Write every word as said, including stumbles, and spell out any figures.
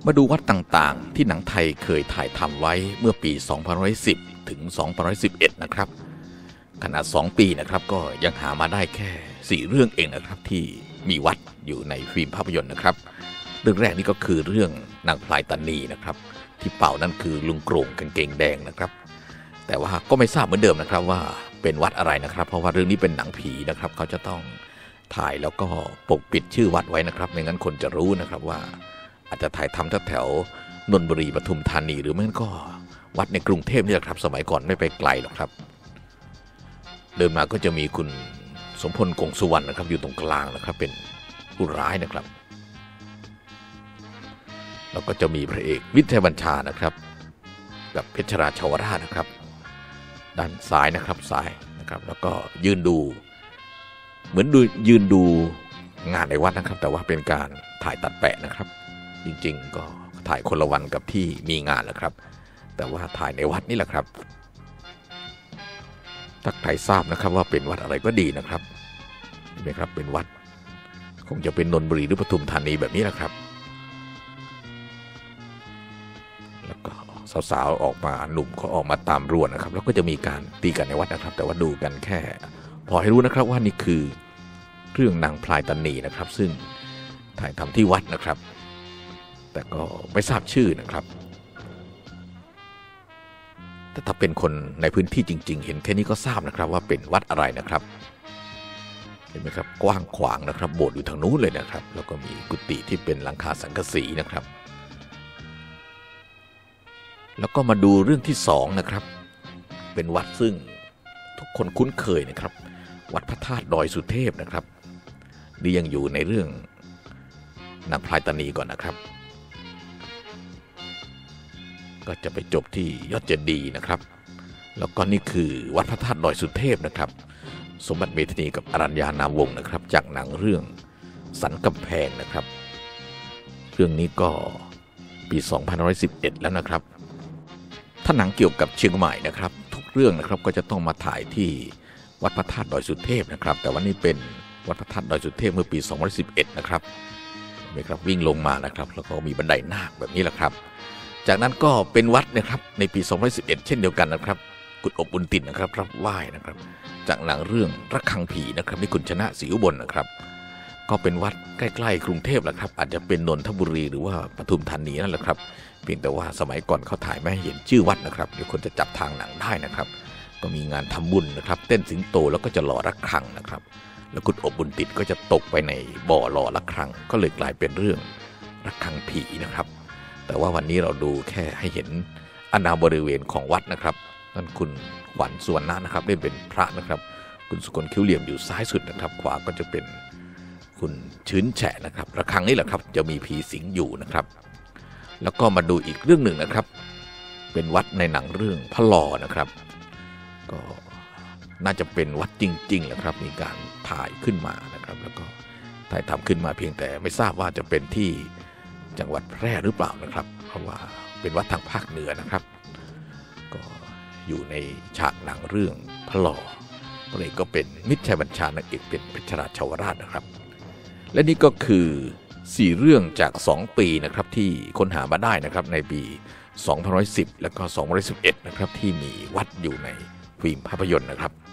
มาดูวัดต่างๆที่หนังไทยเคยถ่ายทำไว้เมื่อปี สองพันห้าร้อยสิบ ถึง สองพันห้าร้อยสิบเอ็ด นะครับขนาดสองปีนะครับก็ยังหามาได้แค่สี่เรื่องเองนะครับที่มีวัดอยู่ในฟิล์มภาพยนตร์นะครับเรื่องแรกนี่ก็คือเรื่องนางพลายตานีนะครับที่เป่านั่นคือลุงโกรงกางเกงแดงนะครับแต่ว่าก็ไม่ทราบเหมือนเดิมนะครับว่าเป็นวัดอะไรนะครับเพราะว่าเรื่องนี้เป็นหนังผีนะครับเขาจะต้องถ่ายแล้วก็ปกปิดชื่อวัดไว้นะครับไม่งั้นคนจะรู้นะครับว่าอาจจะถ่ายทำแถวๆนนทบุรีปทุมธานีหรือไม่งั้นก็วัดในกรุงเทพนี่แหละครับสมัยก่อนไม่ไปไกลหรอกครับเดินมาก็จะมีคุณสมพลกงสุวรรณนะครับอยู่ตรงกลางนะครับเป็นผู้ร้ายนะครับแล้วก็จะมีพระเอกวิทยาบัญชานะครับกับเพชรราชาวราชนะครับด้านซ้ายนะครับซ้ายนะครับแล้วก็ยืนดูเหมือนดูยืนดูงานในวัดนะครับแต่ว่าเป็นการถ่ายตัดแปะนะครับจริงๆก็ถ่ายคนละวันกับที่มีงานแหละครับแต่ว่าถ่ายในวัดนี่แหละครับถ้าใครทราบนะครับว่าเป็นวัดอะไรก็ดีนะครับเห็นไหมครับเป็นวัดคงจะเป็นนนทบุรีหรือปทุมธานีแบบนี้แหละครับแล้วก็สาวๆออกมาหนุ่มเขาออกมาตามรวนนะครับแล้วก็จะมีการตีกันในวัดนะครับแต่ว่าดูกันแค่พอให้รู้นะครับว่านี่คือเรื่องนางพลายตานีนะครับซึ่งถ่ายทำที่วัดนะครับแต่ก็ไม่ทราบชื่อนะครับแต่ถ้าเป็นคนในพื้นที่จริงๆเห็นแค่นี้ก็ทราบนะครับว่าเป็นวัดอะไรนะครับเห็นไหมครับกว้างขวางนะครับโบสถ์อยู่ทางนู้นเลยนะครับแล้วก็มีกุฏิที่เป็นหลังคาสังกะสีนะครับแล้วก็มาดูเรื่องที่สองนะครับเป็นวัดซึ่งทุกคนคุ้นเคยนะครับวัดพระธาตุดอยสุเทพนะครับนี่ยังอยู่ในเรื่องนางพลายตานีก่อนนะครับก็จะไปจบที่ยอดเจดีย์นะครับแล้วก็นี่คือวัดพระธาตุดอยสุเทพนะครับสมบัติเมธานีกับอรัญญานามวงศ์นะครับจากหนังเรื่องสันกำแพงนะครับเรื่องนี้ก็ปี สองพันห้าร้อยสิบเอ็ด แล้วนะครับถ้าหนังเกี่ยวกับเชียงใหม่นะครับทุกเรื่องนะครับก็จะต้องมาถ่ายที่วัดพระธาตุดอยสุเทพนะครับแต่ว่านี่เป็นวัดพระธาตุดอยสุเทพเมื่อปี สองพันห้าร้อยสิบเอ็ด นะครับนี่ครับวิ่งลงมานะครับแล้วก็มีบันไดนาคแบบนี้แหละครับจากนั้นก็เป็นวัดนะครับในปี สองพันห้าร้อยสิบเอ็ด เช่นเดียวกันนะครับกุฎอบบุญตินนะครับรับไหว้นะครับจากหนังเรื่องระฆังผีนะครับที่คุณชนะศรีอุบลนะครับก็เป็นวัดใกล้ๆกรุงเทพแหละครับอาจจะเป็นนนทบุรีหรือว่าปทุมธานีนั่นแหละครับเพียงแต่ว่าสมัยก่อนเขาถ่ายไม่ให้เห็นชื่อวัดนะครับเดี๋ยวคนจะจับทางหนังได้นะครับก็มีงานทำบุญนะครับเต้นสิงโตแล้วก็จะหล่อระฆังนะครับแล้วกุฎอบบุญตินก็จะตกไปในบ่อหล่อระฆังก็เลยกลายเป็นเรื่องระฆังผีนะครับแต่ว่าวันนี้เราดูแค่ให้เห็นอาณาบริเวณของวัดนะครับนั่นคุณขวัญสุวรรณนะครับเล่นเป็นพระนะครับคุณสุกลคิ้วเหลี่ยมอยู่ซ้ายสุดนะครับขวาก็จะเป็นคุณชื้นแฉะนะครับระฆังนี่แหละครับจะมีผีสิงอยู่นะครับแล้วก็มาดูอีกเรื่องหนึ่งนะครับเป็นวัดในหนังเรื่องพระลอนะครับก็น่าจะเป็นวัดจริงๆแหละครับมีการถ่ายขึ้นมานะครับแล้วก็ถ่ายทำขึ้นมาเพียงแต่ไม่ทราบว่าจะเป็นที่จังหวัดแพร่หรือเปล่านะครับเพราะว่าเป็นวัดทางภาคเหนือนะครับก็อยู่ในฉากหนังเรื่องพระลอพระเอกก็เป็นมิตรชัยบัญชานางเอกเป็นเพชรราชาวราชนะครับและนี่ก็คือสี่เรื่องจากสองปีนะครับที่ค้นหามาได้นะครับในปี สองพันห้าร้อยสิบ และก็ สองพันห้าร้อยสิบเอ็ด นะครับที่มีวัดอยู่ในฟิล์มภาพยนตร์นะครับ